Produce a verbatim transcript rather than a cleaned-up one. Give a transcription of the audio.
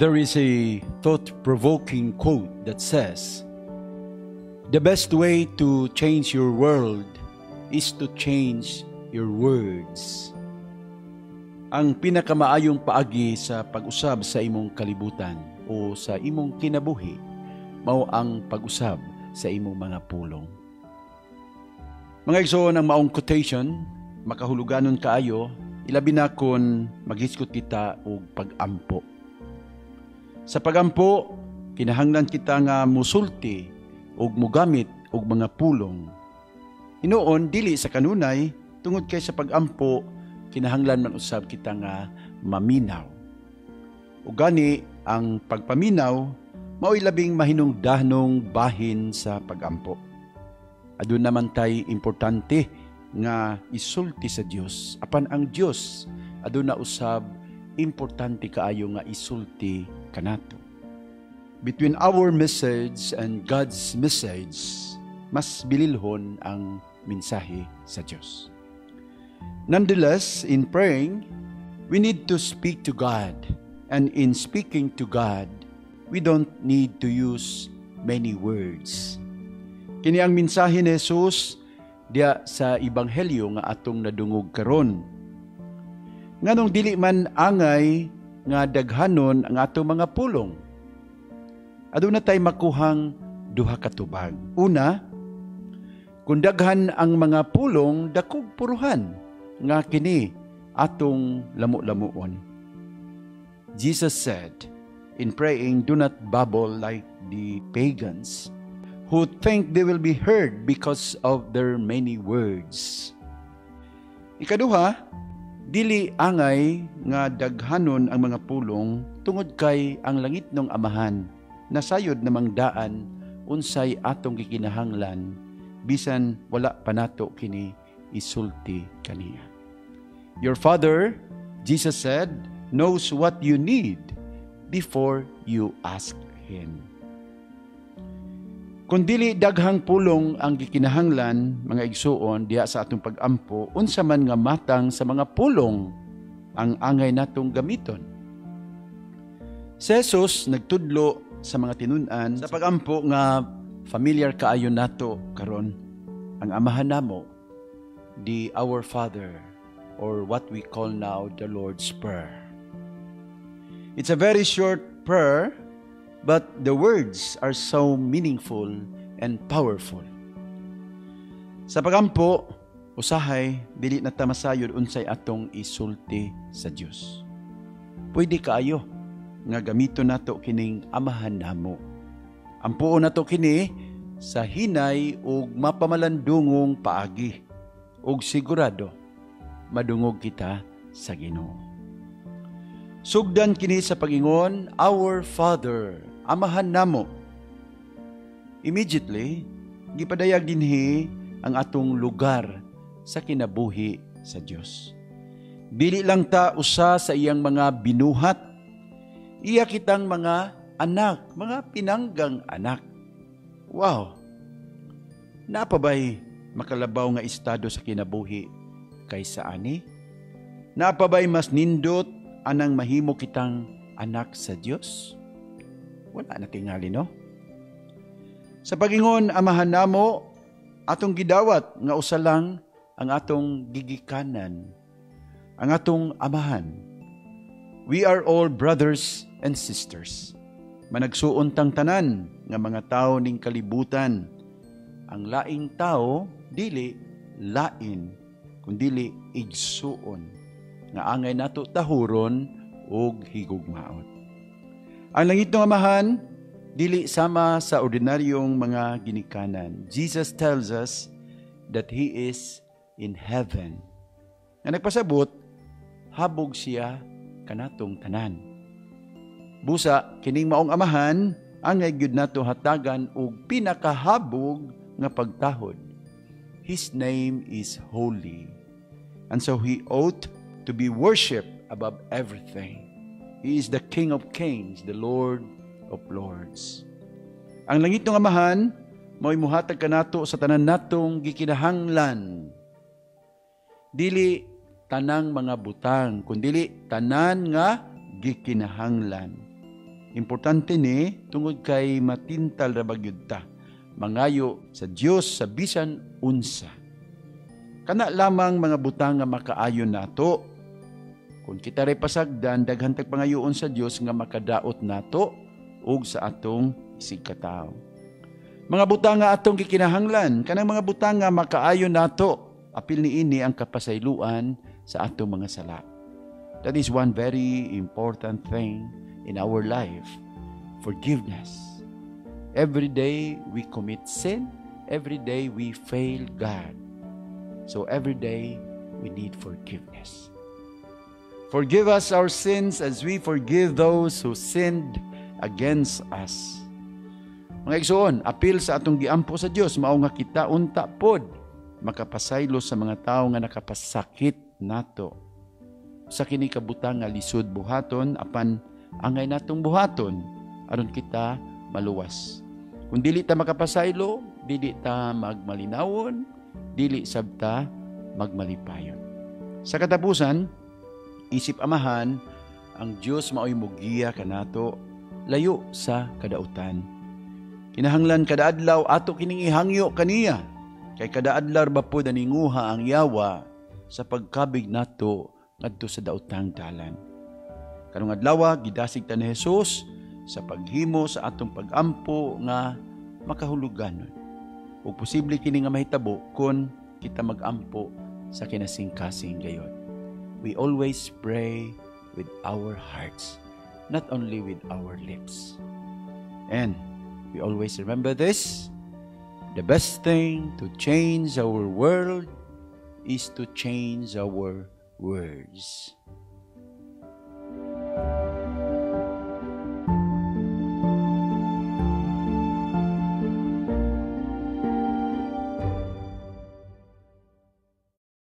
There is a thought-provoking quote that says, "The best way to change your world is to change your words." Ang pinakamaayong paagi sa pag-usab sa imong kalibutan o sa imong kinabuhi mao ang pag-usab sa imong mga pulong. Mga igsoon, ang maong quotation, makahuluganon kaayo, ilabi na kon maghiskot kita og pag-ampo. Sa pagampo, kinahanglan kita nga musulti ug mugamit og mga pulong. Hinuon dili sa kanunay tungod kay sa pagampo kinahanglan man usab kita nga maminaw. Ug gani ang pagpaminaw mao'y labing mahinungdanong bahin sa pagampo. Aduna naman tay importante nga isulti sa Dios. Apan ang Dios aduna usab importante kaayo nga isulti kanato. Between our message and God's message, mas bililhon ang mensahe sa Diyos. Nonetheless, in praying, we need to speak to God. And in speaking to God, we don't need to use many words. Kini ang mensahe ni Jesus diya sa Ebanghelyo nga atong nadungog karon. Nganong dili man angay nga daghanon ang ato mga pulong. Aduna tay makuhang duha ka tubag. Una, kung daghan ang mga pulong, dakog puruhan nga kini atong lamu-lamuon. Jesus said, in praying, "Do not babble like the pagans, who think they will be heard because of their many words." Ikaduha, dili angay nga daghanon ang mga pulong tungod kay ang langit ng Amahan nasayod namang daan unsay atong gikinahanglan bisan wala pa nato kini isulti kaniya. Your Father, Jesus said, knows what you need before you ask Him. Kung dili daghang pulong ang gikinahanglan, mga igsuon, diya sa atong pag-ampo, unsa man nga matang sa mga pulong ang angay natong gamiton. Si Jesus nagtudlo sa mga tinun-an sa pag-ampo nga familiar kaayo nato karon, ang Amahan namo, the Our Father, or what we call now the Lord's Prayer. It's a very short prayer, but the words are so meaningful and powerful. Sa pagampo, usahay, dili na ta masayod unsay atong isulti sa Dios. Pwede kaayo nga gamiton nato kining Amahan namo. Ampuon nato kini sa hinay ug mapamalandungong paagi ug sigurado madungog kita sa Ginoo. Sugdan kini sa pagingon, Our Father, Amahan namo. Immediately, gipadayag dinhi ang atong lugar sa kinabuhi sa Dios. Dili lang ta usa sa iyang mga binuhat, iya kitang mga anak, mga pinanggang anak. Wow! Napabay makalabaw nga estado sa kinabuhi kaysa ani? Napabay mas nindot anang mahimo kitang anak sa Dios? Wala na tingali, no? Sa pagingon, Amahan namo, atong gidawat nga usa lang ang atong gigikanan, ang atong amahan. We are all brothers and sisters. Managsuon tang tanan nga mga tao ning kalibutan. Ang laing tao dili lain, kundili igsuon nga angay nato tahuron ug higugmaon. Ang langit ng Amahan dili sama sa ordinaryong mga ginikanan. Jesus tells us that He is in heaven. Nga nagpasabot, habog siya kanatong tanan. Busa, kining maong Amahan, angay gyud nato hatagan og pinakahabog nga pagtahod. His name is holy. And so He ought to be worshipped above everything. He is the King of Kings, the Lord of Lords. Ang langit ng Amahan, mao'y muhatag kanato sa tanan natong gikinahanglan. Dili tanang mga butang, kundili tanan nga gikinahanglan. Importante ni tungod kay matintal ra bagyud ta. Mangayo sa Dios sa bisan unsa. Kana lamang mga butang nga makaayon nato. Kung kita ray pasagdan, daghan tag pangayoon sa Dios nga makadaot nato ug sa atong isig katawo. Mga butang nga atong gikinahanglan, kanang mga butang nga makaayon nato, apil niini ang kapasayloan sa atong mga sala. That is one very important thing in our life, forgiveness. Every day we commit sin, every day we fail God. So every day we need forgiveness. Forgive us our sins as we forgive those who sinned against us. Mga igsoon, apil sa atong giampo sa Dios, mao nga kita unta pod makapasaylo sa mga tawo nga nakapasakit nato. Sa kini kabutang nga lisod buhaton apan angay natong buhaton aron kita maluwas. Kung dili ta makapasaylo, dili ta magmalinawon, dili sabta magmalipayon. Sa katapusan, isip amahan, ang Dios maoy mugiya kanato layo sa kadautan. Kinahanglan kada adlaw ato kining ihangyo kaniya. Kay kada adlaw ba po daninguha ang yawa sa pagkabig nato ngadto sa daotang dalan. Karong adlaw gidasig ta ni Hesus sa paghimo sa atong pagampo nga makahuluganon. Ug posible kini nga mahitabo kun kita magampo sa kinasingkasing gayon. We always pray with our hearts, not only with our lips. And we always remember this, the best thing to change our world is to change our words.